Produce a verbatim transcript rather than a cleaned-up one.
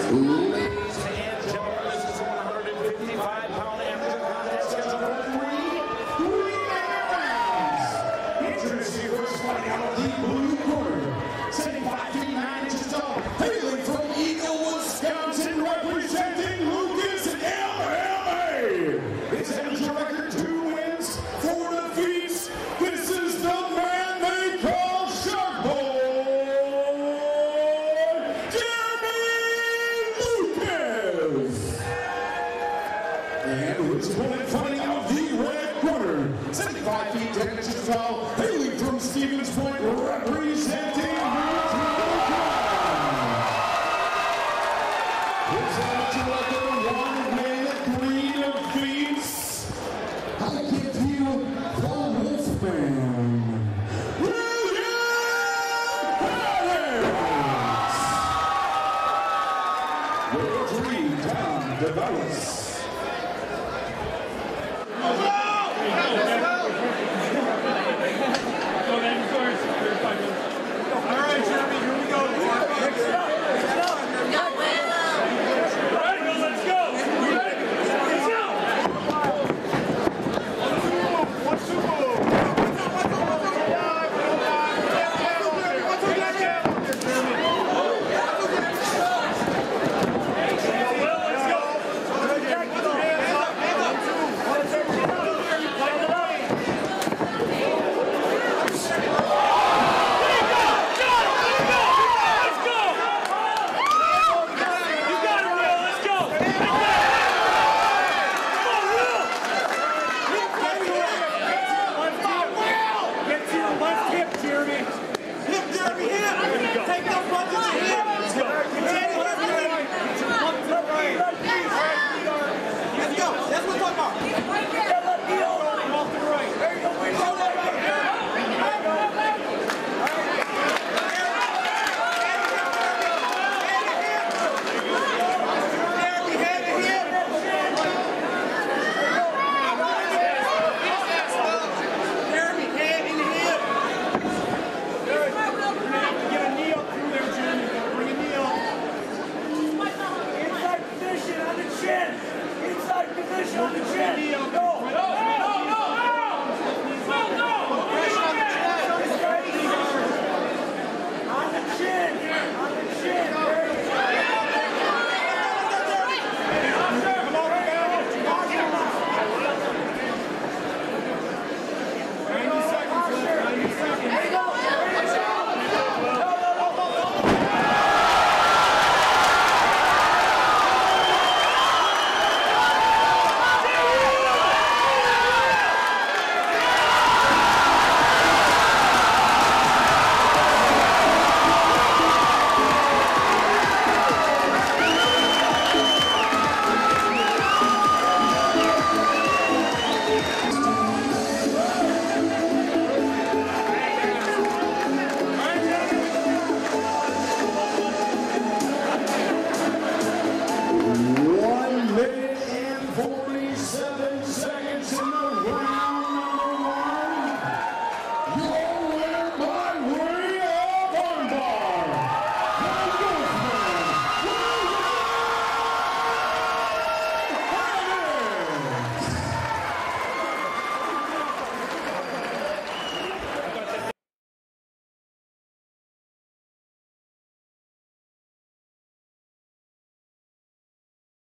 Ladies and gentlemen, this is a one hundred fifty-five pound amateur contest scheduled for three, three-minute rounds. Introducing your first fighting out of the blue corner, seventy-five feet nine inches tall, hailing from Eagle, Wisconsin, representing Lucas M M A. His amateur record, two wins, four defeats. This is the man they call Shark Boy. And his opponent fighting out of the red corner, seventy-five feet ten inches tall, hailing from Stevens Point, representing his amateur record, one man, three defeats. I give you the Wolfman, William Haddix. Your three-time develops.